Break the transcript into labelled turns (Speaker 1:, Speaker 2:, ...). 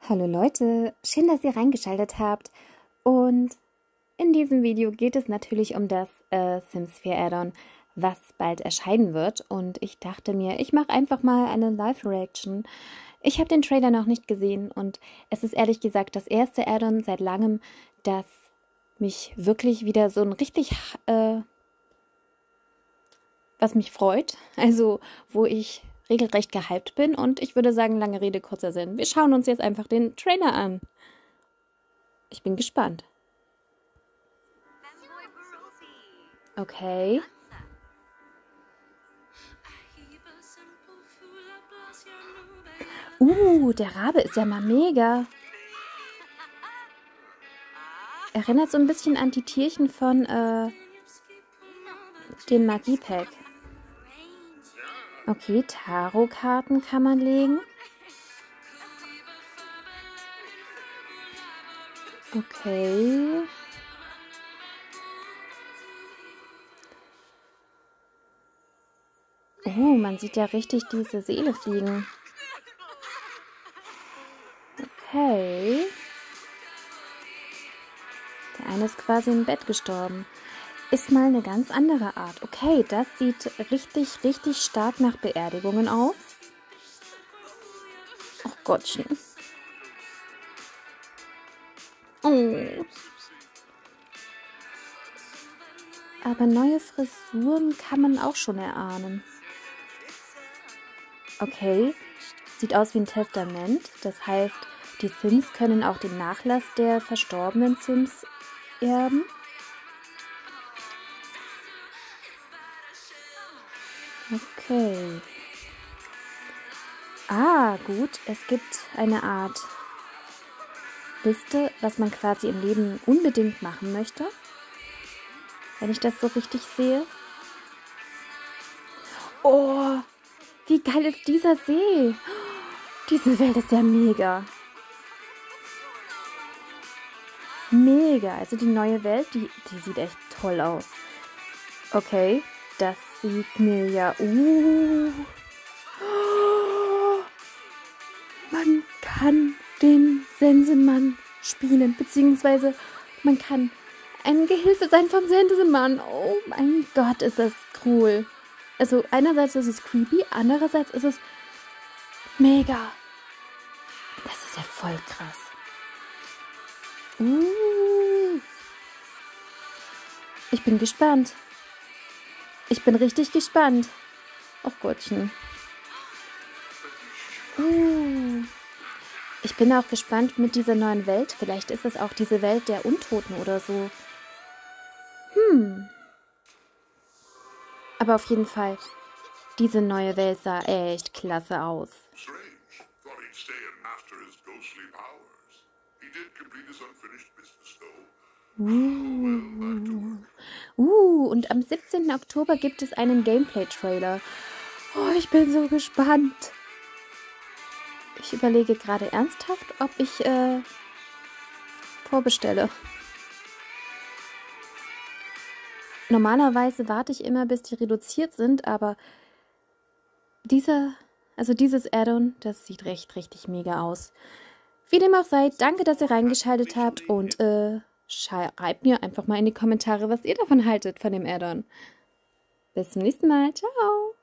Speaker 1: Hallo Leute, schön, dass ihr reingeschaltet habt und in diesem Video geht es natürlich um das Sims 4 Add-on, was bald erscheinen wird und ich dachte mir, ich mache einfach mal eine Live-Reaction. Ich habe den Trailer noch nicht gesehen und es ist ehrlich gesagt das erste Add-on seit langem, das mich wirklich wieder so ein richtig, was mich freut, also wo ich regelrecht gehypt bin und ich würde sagen, lange Rede, kurzer Sinn. Wir schauen uns jetzt einfach den Trailer an. Ich bin gespannt. Okay. Der Rabe ist ja mal mega. Erinnert so ein bisschen an die Tierchen von dem Magie-Pack. Okay, Tarotkarten kann man legen. Okay. Oh, man sieht ja richtig diese Seele fliegen. Okay. Der eine ist quasi im Bett gestorben. Ist mal eine ganz andere Art. Okay, das sieht richtig, richtig stark nach Beerdigungen aus. Ach Gottchen. Oh. Aber neue Frisuren kann man auch schon erahnen. Okay, sieht aus wie ein Testament. Das heißt, die Sims können auch den Nachlass der verstorbenen Sims erben. Okay. Gut. Es gibt eine Art Liste, was man quasi im Leben unbedingt machen möchte. Wenn ich das so richtig sehe. Oh, wie geil ist dieser See? Diese Welt ist ja mega. Mega. Also die neue Welt, die sieht echt toll aus. Okay, das sieht mir ja... Man kann den Sensenmann spielen, beziehungsweise man kann ein Gehilfe sein vom Sensenmann. Oh mein Gott, ist das cool. Also einerseits ist es creepy, andererseits ist es mega. Das ist ja voll krass. Ich bin gespannt. Ich bin richtig gespannt. Och Gottchen. Ich bin auch gespannt mit dieser neuen Welt. Vielleicht ist es auch diese Welt der Untoten oder so. Aber auf jeden Fall, diese neue Welt sah echt klasse aus. Und am 17. Oktober gibt es einen Gameplay-Trailer. Oh, ich bin so gespannt. Ich überlege gerade ernsthaft, ob ich vorbestelle. Normalerweise warte ich immer, bis die reduziert sind, aber dieses Add-on, das sieht richtig mega aus. Wie dem auch sei, danke, dass ihr reingeschaltet habt und schreibt mir einfach mal in die Kommentare, was ihr davon haltet, von dem Add-on. Bis zum nächsten Mal. Ciao!